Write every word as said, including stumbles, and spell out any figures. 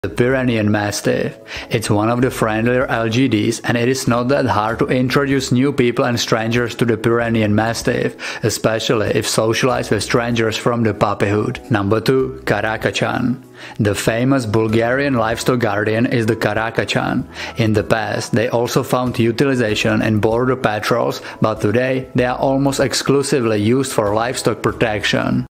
The Pyrenean Mastiff. It's one of the friendlier L G Ds, and it is not that hard to introduce new people and strangers to the Pyrenean Mastiff, especially if socialized with strangers from the puppyhood. Number two. Karakachan. The famous Bulgarian livestock guardian is the Karakachan. In the past, they also found utilization in border patrols, but today they are almost exclusively used for livestock protection.